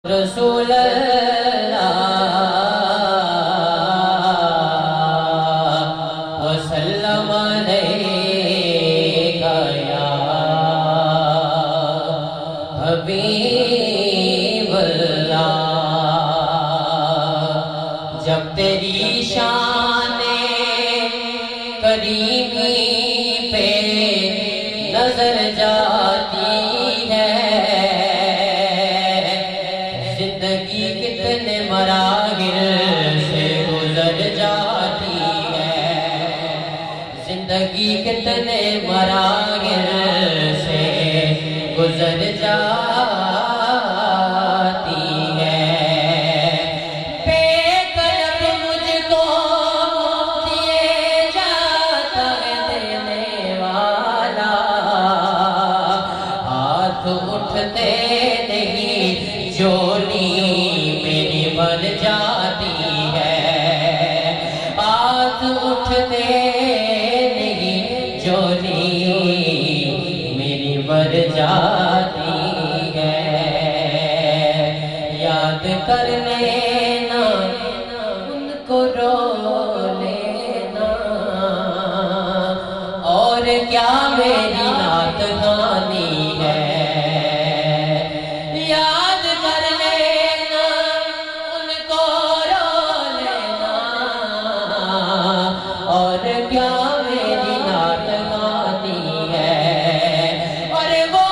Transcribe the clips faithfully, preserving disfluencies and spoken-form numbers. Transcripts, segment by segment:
رسول اللہ وسلم علیکہ یا حبیب اللہ۔ جب تیری شان کریمی پہ نظر جاتی کتنے مراحل سے گزر جاتی ہے، زندگی کتنے مراحل سے گزر جاتی ہے۔ بے طلب مجھ کو دیے جاتا ہے دینے والا، ہاتھ اٹھتے نہیں جولی بن جاتی ہے، ہاتھ اٹھتے نہیں جولی میری بن جاتی ہے۔ یاد کر لینا ان کو رو لینا، اور کیا میری نعت گانی ہے۔ یاد کر لینا اور کیا میری نعت گانی ہے۔ اور وہ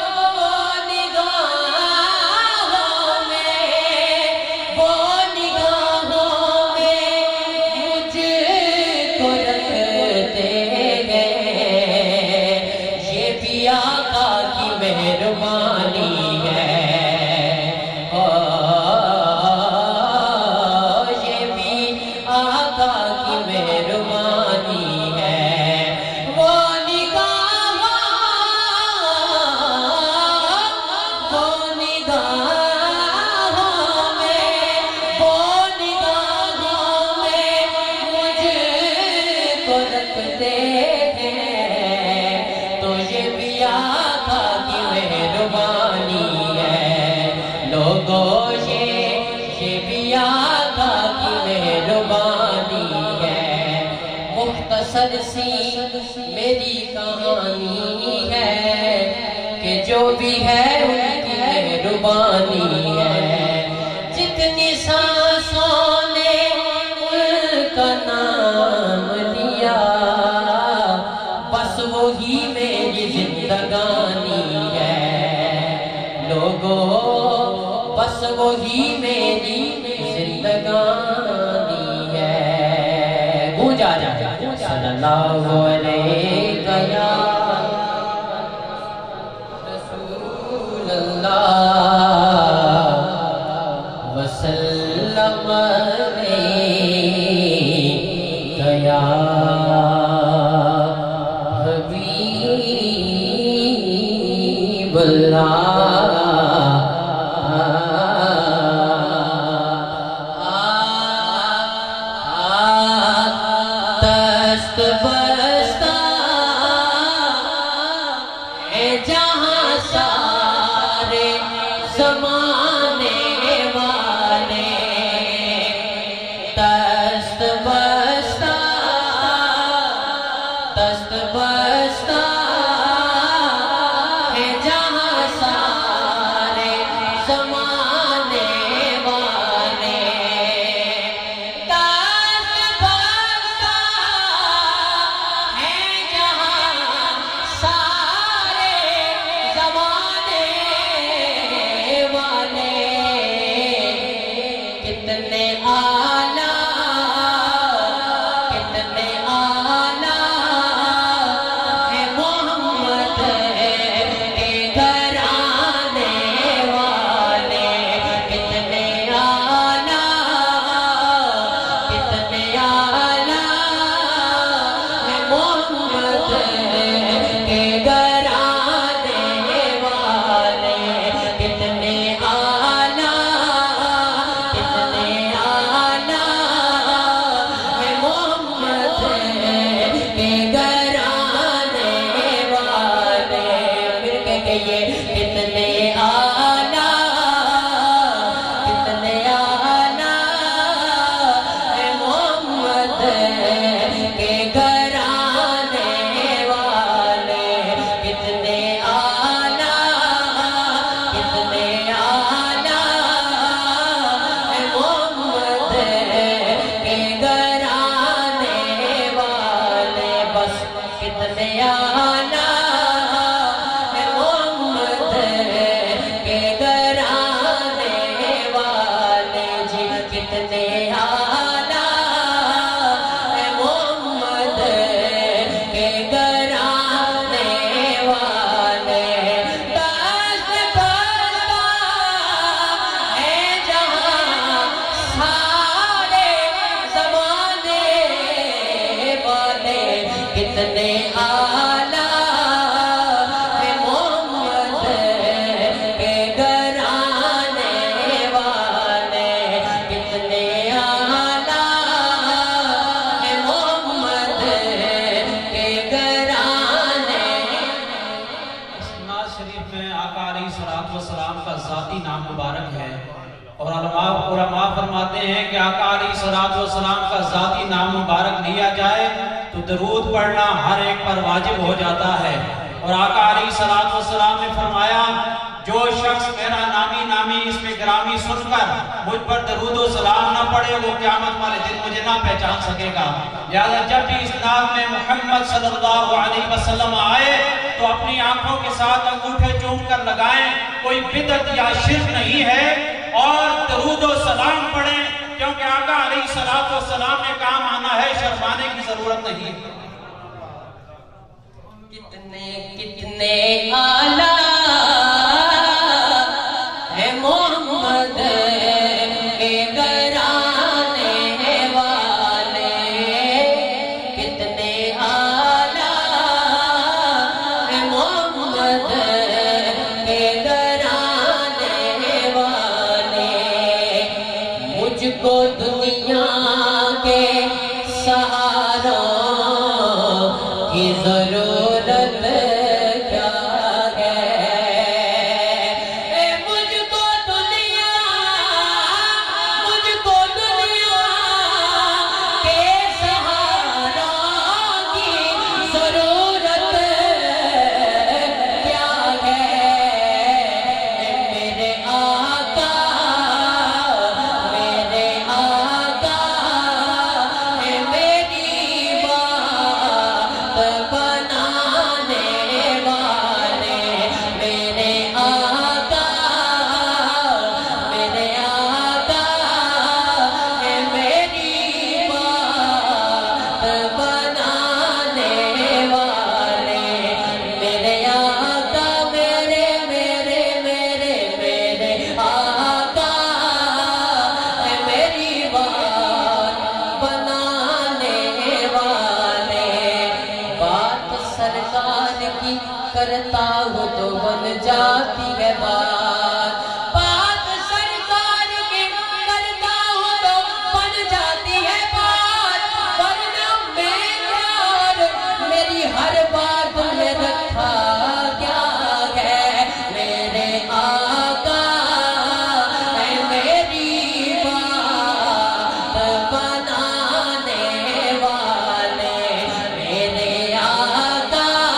نگاہوں میں وہ نگاہوں میں مجھ کو رکھتے گئے، یہ بھی آقا کی مہربانی ہے۔ مہربانی ہے وہ نگاہوں وہ نگاہوں میں وہ نگاہوں میں مجھ کو رکھتے ہیں، تو یہ بھی آقا کی مہربانی ہے۔ لوگوں یہ یہ بھی آقا کی مہربانی ہے۔ مختصر سی میری کہانی ہے کہ جو بھی ہے ان کی مہربانی ہے۔ جتنی سانسوں نے ان کا نام لیا، بس وہی میری زندگانی ہے۔ لوگوں بس وہی میری زندگانی ہے۔ گونجا جا صلی اللہ علیہ یا رسول اللہ وسلم علیہ یا حبیب اللہ۔ دست برستا مبارک ہے، اور علماء علماء فرماتے ہیں کہ آقا علیہ الصلوۃ والسلام کا ذاتی نام مبارک لیا جائے تو درود پڑھنا ہر ایک پر واجب ہو جاتا ہے۔ اور آقا علیہ الصلوۃ والسلام نے فرمایا جو شخص میرا نامی نامی اس میں گرامی سن کر مجھ پر درود و سلام نہ پڑھے وہ قیامت والے دن مجھے نہ پہچان سکے گا۔ لہذا جب بھی اس نام میں محمد صلی اللہ علیہ وسلم آئے تو اپنی آنکھوں کے ساتھ انگوٹھے چوم کر لگائیں، کوئی بدعت یا شرک نہیں ہے، اور درود و سلام پڑھیں، کیونکہ آقا علیہ الصلوۃ والسلام نے کام آنا ہے، شرمانے کی ضرورت نہیں۔ کتنے کتنے آلہ ہے محمد کے گھرانے والے، کتنے آلہ ہے محمد کے گھرانے والے، مجھ کو دنیا کے سہاروں کی ضرورت کرتا ہوں تو بن جاتی ہے بات، بات سرکار کی کرتا ہوں تو بن جاتی ہے بات، ورنہ میں یار میری ہر بات میں رکھا کیا ہے، میرے آقا ہے میری بات بنانے والے، میرے آقا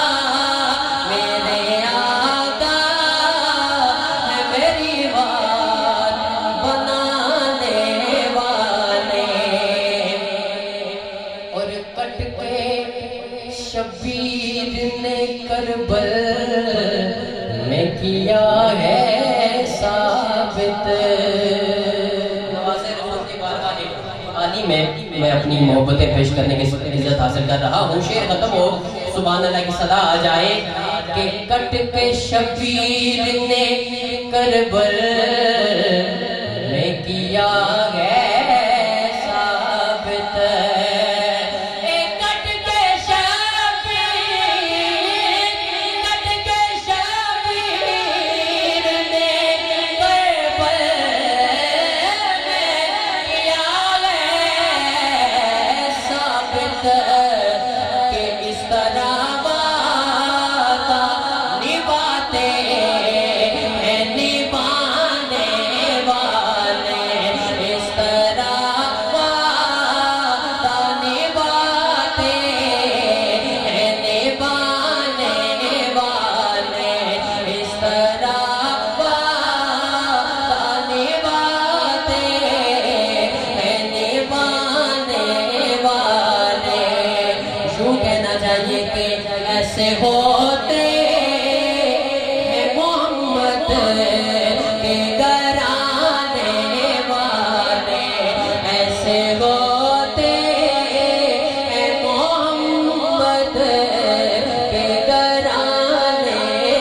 شبیر نے کربل میں کیا ہے ثابت۔ نواز رسول کی بارگاہ عالی میں میں اپنی محبتیں پیش کرنے کی عزت حاصل کر رہا ہوں۔ شعر ختم ہو، سبحان اللہ کی صدا آ جائے کہ کٹ کے شبیر نے کربل میں کیا ہے ایسے ہوتے ہیں محمد کے گھرانے والے، ایسے ہوتے ہیں محمد کے گھرانے،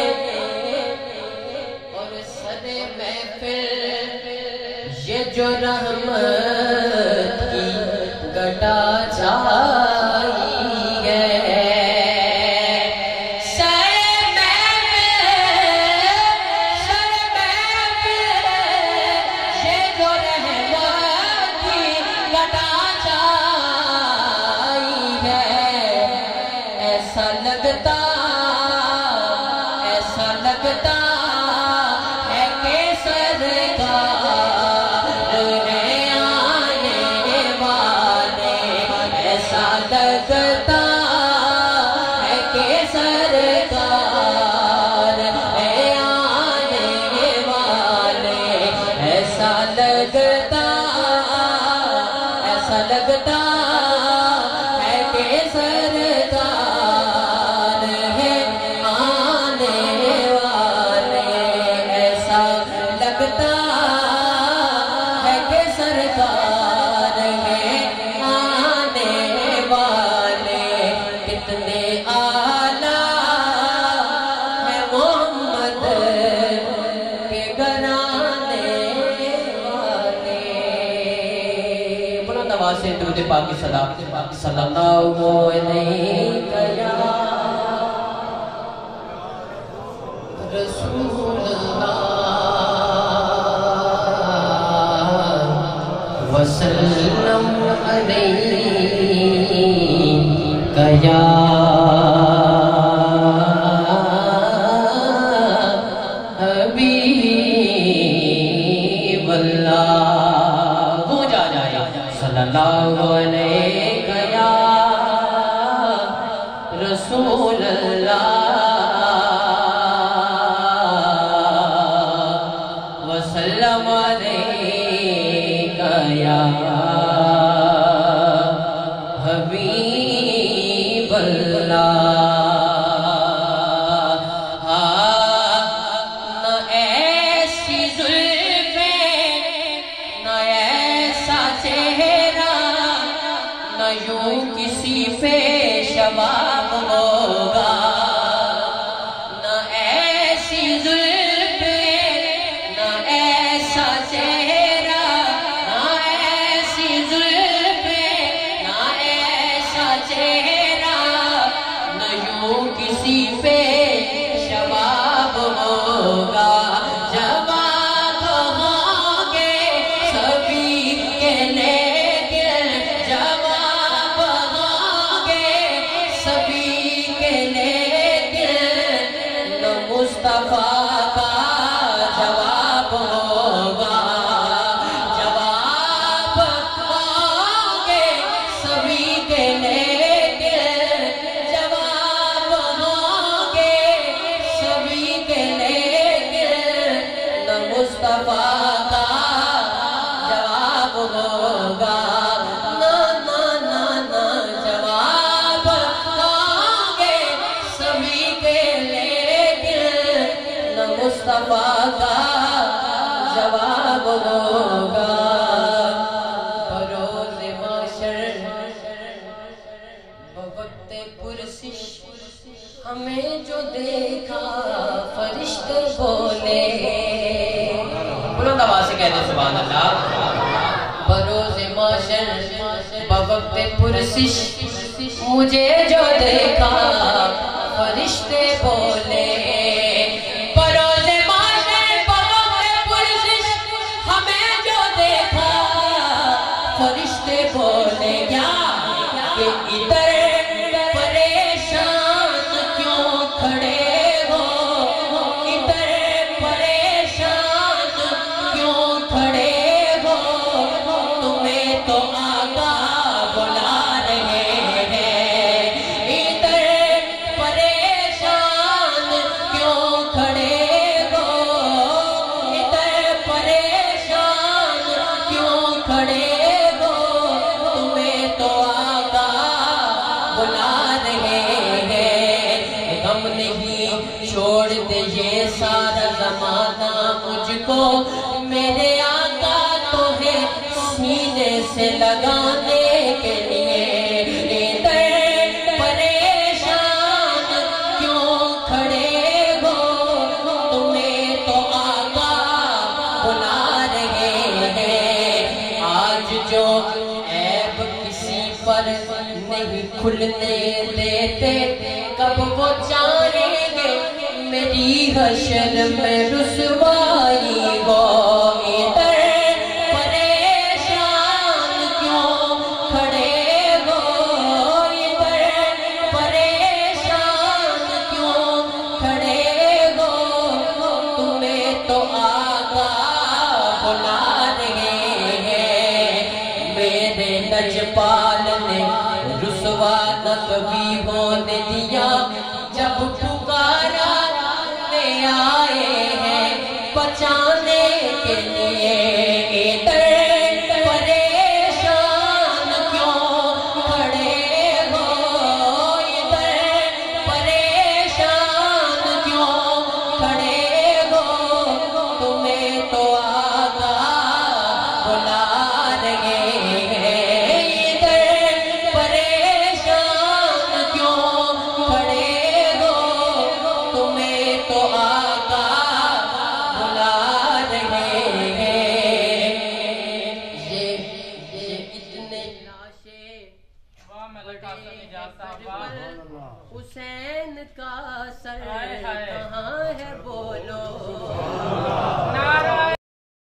اور سر محفل یہ جو رحمت کی گٹا چھائی ہے، ایسا لگتا ایسا لگتا ہے کہ سرکار ایسا لگتا ایسا لگتا ہے کہ سرکار ہے آنے والے ایسا لگتا ہے کہ سرکار ہے آنے والے کتنے اعلیٰ ہے محمد کے گھرانے والے بلند آواز سے درود پاک کی صدا صلی اللہ علیہ یا رسول اللہ وسلم علیہ یا حبیب اللہ گونج آ جائے صلی اللہ علیہ یا رسول اللہ وسلم علیہ یا حبیب اللہ نہ ایسی زلفیں نہ ایسا چہرہ نہ یوں کسی پہ شباب ہوگا نہ ایسی زلفیں نہ ایسا چہرہ نہ ایسی زلفیں نہ ایسا چہرہ نہ یوں کسی پہ شباب ہوگا جواب ہوں گے سبھی کے لیکن جواب ہوں گے سبھی کے لیکن نہ مصطفیٰ کا جواب ہوگا جواب ہوں گے سبھی کے لیکن جواب ہوں گے سبھی کے لیکن نہ مصطفیٰ کا جواب ہوگا نہ نہ نہ نہ جواب ہوں گے سبھی کے لیکن نہ مصطفیٰ کا جواب ہوگا بروز محشر بوقت پرسش ہمیں جو دیکھا فرشتے بولے بلند آواز سے کہتے سبحان اللہ بروز محشر بوقت پرسش مجھے جو دیکھا فرشتے بولے بروز محشر بوقت پرسش ہمیں جو دیکھا فرشتے بولے کیا کہ ادھر پریشان کیوں کھڑے ہو ادھر پریشان کیوں کھڑے ہو تمہیں تو آقا بلا رہے ہیں ادھر پریشان کیوں کھڑے ہو ادھر پریشان کیوں کھڑے ہو تمہیں تو آقا بلا رہے ہیں غم نہیں چھوڑتے یہ سارا زمانہ مجھ کو میرے آقا تو ہے سینے سے لگانے کے لیے ادھر پریشان کیوں کھڑے ہو تمہیں تو آقا بلا رہے ہیں آج جو عیب کسی پر نہیں کھلنے دیتے کب وہ چاہیں گے میری حشر میں رسوائی ہو ادھر پریشان کیوں کھڑے ہو ادھر پریشان کیوں کھڑے ہو تمہیں تو آقا بلا رہے ہیں میرے لجپال نے رسوا نہ کبھی ہونے دیا جب پکارا لے آئے ہیں بچانے کے لیے حسین کا سر کہاں